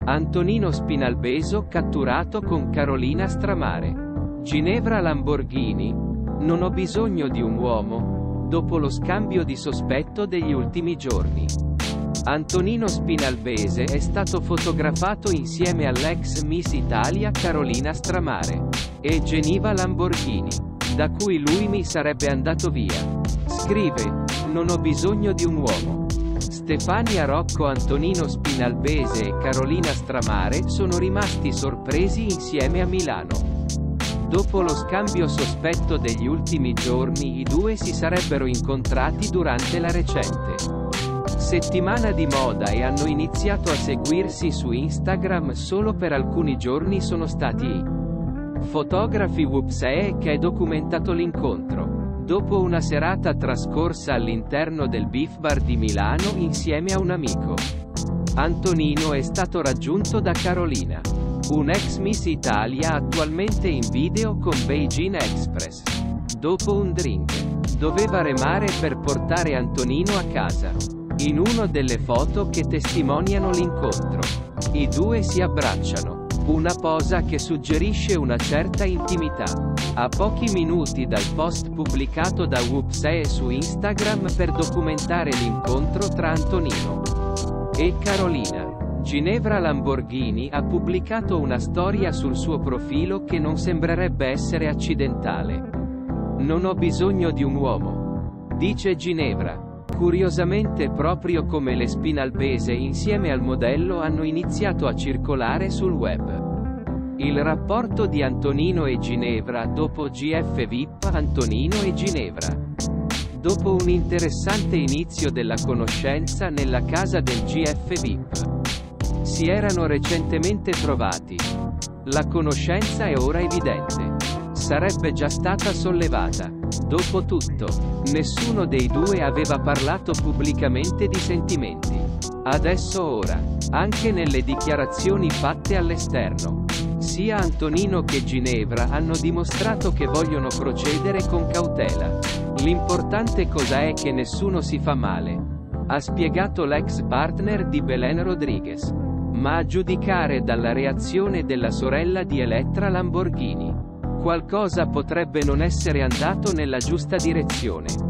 Antonino Spinalbeso catturato con Carolina Stramare. Ginevra Lamborghini. Non ho bisogno di un uomo. Dopo lo scambio di sospetto degli ultimi giorni. Antonino Spinalbese è stato fotografato insieme all'ex Miss Italia Carolina Stramare e Ginevra Lamborghini, da cui lui mi sarebbe andato via. Scrive: non ho bisogno di un uomo. Stefania Rocco. Antonino Spinalbese e Carolina Stramare sono rimasti sorpresi insieme a Milano. Dopo lo scambio sospetto degli ultimi giorni, i due si sarebbero incontrati durante la recente settimana di moda e hanno iniziato a seguirsi su Instagram. Solo per alcuni giorni sono stati i fotografi Whoopsie che ha documentato l'incontro. Dopo una serata trascorsa all'interno del Beef Bar di Milano insieme a un amico, Antonino è stato raggiunto da Carolina, un'ex Miss Italia attualmente in video con Beijing Express. Dopo un drink, doveva remare per portare Antonino a casa. In una delle foto che testimoniano l'incontro, i due si abbracciano, una posa che suggerisce una certa intimità. A pochi minuti dal post pubblicato da Whoopsie su Instagram per documentare l'incontro tra Antonino e Carolina, Ginevra Lamborghini ha pubblicato una storia sul suo profilo che non sembrerebbe essere accidentale. Non ho bisogno di un uomo, dice Ginevra. Curiosamente, proprio come le Spinalbese insieme al modello hanno iniziato a circolare sul web il rapporto di Antonino e Ginevra dopo GF VIP. Antonino e Ginevra, dopo un interessante inizio della conoscenza nella casa del GF VIP, si erano recentemente trovati. La conoscenza è ora evidente. Sarebbe già stata sollevata. Dopotutto, nessuno dei due aveva parlato pubblicamente di sentimenti. Adesso ora, anche nelle dichiarazioni fatte all'esterno, sia Antonino che Ginevra hanno dimostrato che vogliono procedere con cautela. L'importante cosa è che nessuno si fa male, ha spiegato l'ex partner di Belen Rodriguez. Ma a giudicare dalla reazione della sorella di Elettra Lamborghini, qualcosa potrebbe non essere andato nella giusta direzione.